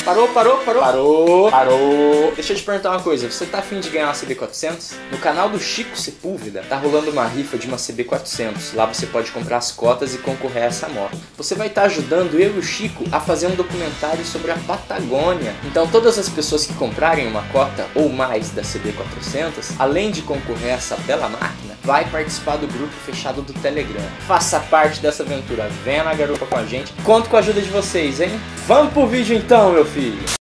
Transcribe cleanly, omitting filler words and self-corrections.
Parou, parou, parou. Parou, parou. Deixa eu te perguntar uma coisa. Você tá afim de ganhar uma CB400? No canal do Chico Sepúlveda tá rolando uma rifa de uma CB400. Lá você pode comprar as cotas e concorrer a essa moto. Você vai estar ajudando eu e o Chico a fazer um documentário sobre a Patagônia. Então todas as pessoas que comprarem uma cota ou mais da CB400, além de concorrer a essa bela máquina, vai participar do grupo fechado do Telegram. Faça parte dessa aventura. Venha na garupa com a gente. Conto com a ajuda de vocês, hein? Vamos pro vídeo então, meu filho!